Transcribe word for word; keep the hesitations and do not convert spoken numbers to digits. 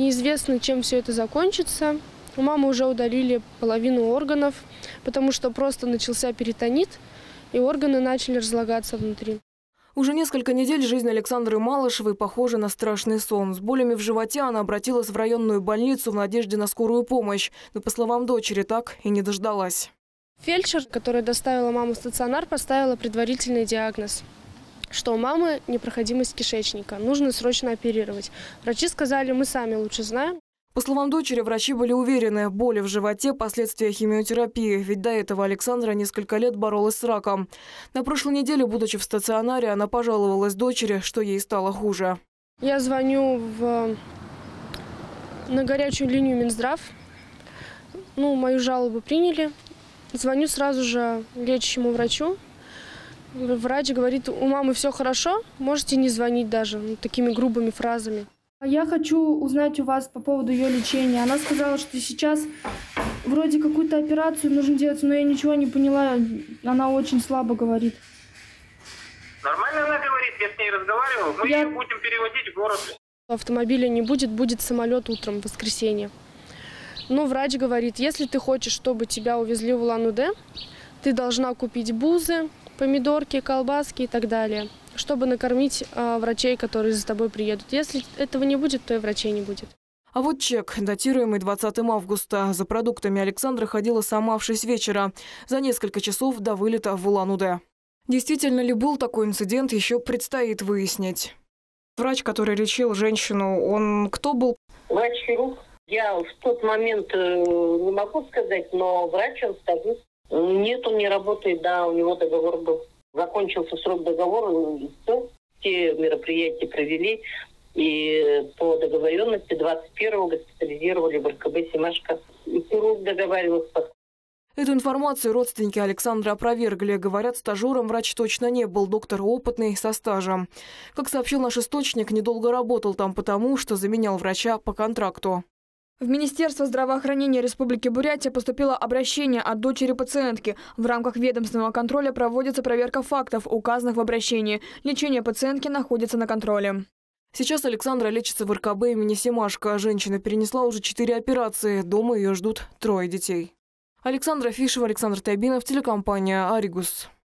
Неизвестно, чем все это закончится. У мамы уже удалили половину органов, потому что просто начался перитонит, и органы начали разлагаться внутри. Уже несколько недель жизнь Александры Малышевой похожа на страшный сон. С болями в животе она обратилась в районную больницу в надежде на скорую помощь. Но, по словам дочери, так и не дождалась. Фельдшер, которая доставила маму в стационар, поставила предварительный диагноз, что у мамы непроходимость кишечника. Нужно срочно оперировать. Врачи сказали, мы сами лучше знаем. По словам дочери, врачи были уверены, боли в животе – последствия химиотерапии. Ведь до этого Александра несколько лет боролась с раком. На прошлой неделе, будучи в стационаре, она пожаловалась дочери, что ей стало хуже. Я звоню в... на горячую линию Минздрав. Ну, мою жалобу приняли. Звоню сразу же лечащему врачу. Врач говорит, у мамы все хорошо, можете не звонить даже, ну, такими грубыми фразами. Я хочу узнать у вас по поводу ее лечения. Она сказала, что сейчас вроде какую-то операцию нужно делать, но я ничего не поняла. Она очень слабо говорит. Нормально она говорит, я с ней разговаривал. Мы я... ее будем переводить в город. Автомобиля не будет, будет самолет утром в воскресенье. Но врач говорит, если ты хочешь, чтобы тебя увезли в Улан-Удэ, ты должна купить бузы, помидорки, колбаски и так далее, чтобы накормить э, врачей, которые за тобой приедут. Если этого не будет, то и врачей не будет. А вот чек, датируемый двадцатым августа. За продуктами Александра ходила сама в шесть вечера, за несколько часов до вылета в Улан-Удэ. Действительно ли был такой инцидент, еще предстоит выяснить. Врач, который лечил женщину, он кто был? Врач-хирург. Я в тот момент э, не могу сказать, но врач он стабильный. Нет, он не работает, да, у него договор был. Закончился срок договора, все, все мероприятия провели. И по договоренности двадцать первого госпитализировали в эр ка бэ «Семашко». И хирург договаривался. Эту информацию родственники Александра опровергли. Говорят, стажером врач точно не был, доктор опытный, со стажем. Как сообщил наш источник, недолго работал там потому, что заменял врача по контракту. В Министерство здравоохранения Республики Бурятия поступило обращение от дочери пациентки. В рамках ведомственного контроля проводится проверка фактов, указанных в обращении. Лечение пациентки находится на контроле. Сейчас Александра лечится в эр ка бэ имени «Семашко». Женщина перенесла уже четыре операции. Дома ее ждут трое детей. Александра Фишева, Александр Тайбинов, телекомпания «Аригус».